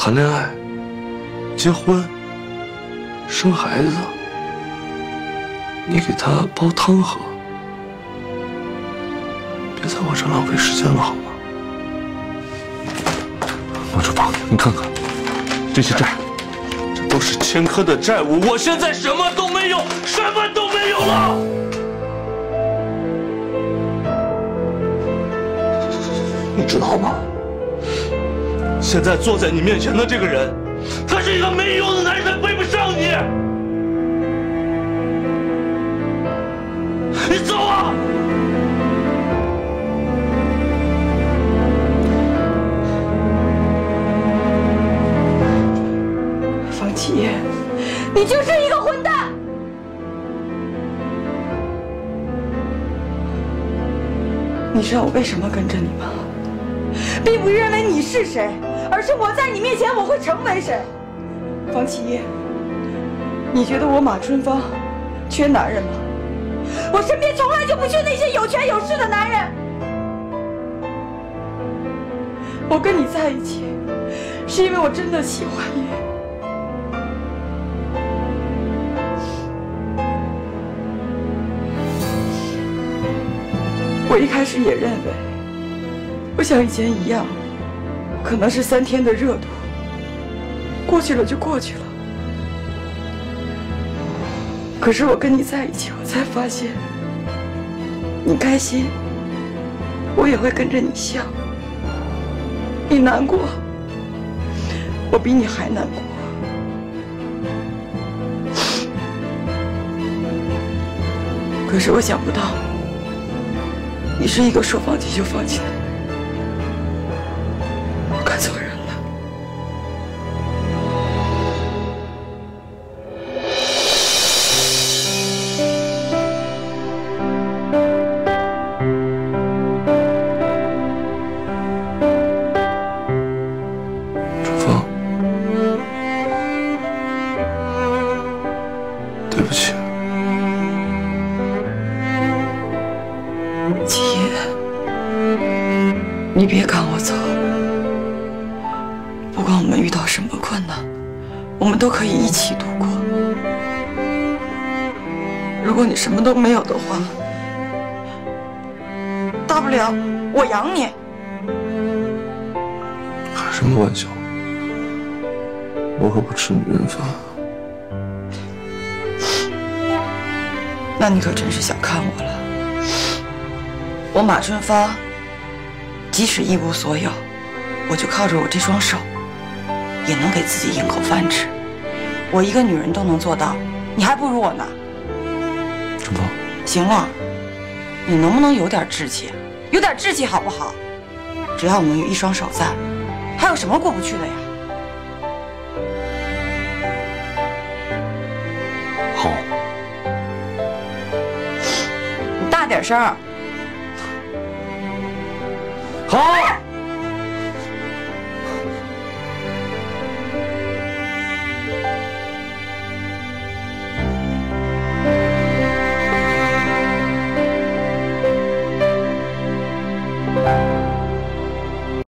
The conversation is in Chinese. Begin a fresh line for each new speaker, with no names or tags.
谈恋爱、结婚、生孩子，你给他煲汤喝，别在我这浪费时间了，好吗？王志芳，你看看这些债，这都是千科的债务，我现在什么都没有，什么都没有了。 你知道吗？现在坐在你面前的这个人，他是一个没用的男人，他配不上你。你走啊！
方琦，你就是一个混蛋！你知道我为什么跟着你吗？ 并不是认为你是谁，而是我在你面前我会成为谁。方琦，你觉得我马春芳缺男人吗？我身边从来就不缺那些有权有势的男人。我跟你在一起，是因为我真的喜欢你。我一开始也认为。 我像以前一样，可能是3天的热度，过去了就过去了。可是我跟你在一起，我才发现，你开心，我也会跟着你笑；你难过，我比你还难过。可是我想不到，你是一个说放弃就放弃的人。 看错人了。
春芳，对不起。
七爷，你别赶我走。 不管我们遇到什么困难，我们都可以一起度过。如果你什么都没有的话，大不了我养你。
开什么玩笑？我可不吃女人饭。
那你可真是小看我了。我马春芳，即使一无所有，我就靠着我这双手。 也能给自己赢口饭吃，我一个女人都能做到，你还不如我呢。
春芳，
行了，你能不能有点志气？有点志气好不好？只要我们有一双手在，还有什么过不去的呀？
好，
你大点声。
好。